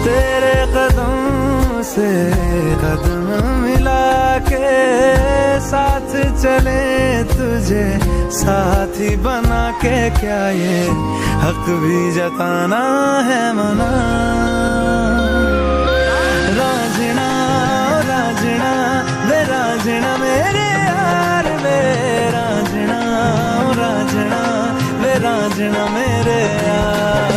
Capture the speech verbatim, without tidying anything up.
तेरे कदम से कदम मिला के साथ चले तुझे साथी बना के, क्या ये हक भी जताना है मना। राजना राजना वे राजना मेरे यार वे, राजना राजना वे राजना मेरे यार।